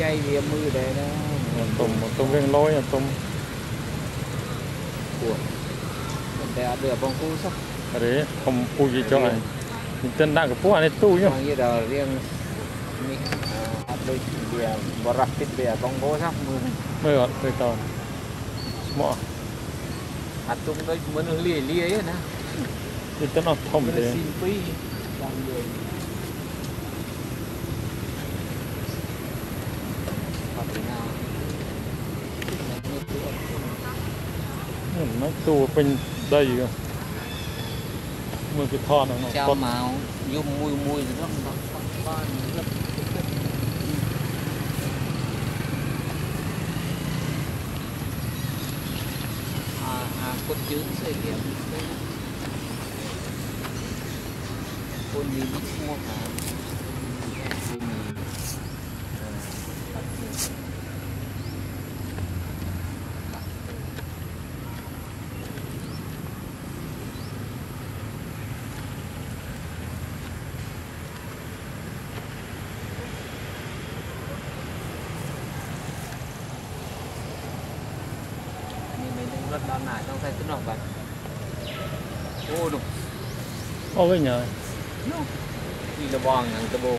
chay vì mưa đây đó một tôm riêng lối một tôm của để được bông cú sắc đấy không phu gì cho anh chân đang cái phu này tu nhá như là riêng đôi bìa bò rập cái bìa bông cú sắc mưa mới gọt mới to mọ tung đôi mưa lì lì ấy nè thì chân nó thông thế xin quý làm người nó tu bên đây cơ mưa cái thon nó trao màu dung mùi mùi rất cốt chữ xây điểm cốt nhìn mua cả rất đau nải trong tay nó vậy ô đúng ô cái nhờ đi là bòn hàng cái bộ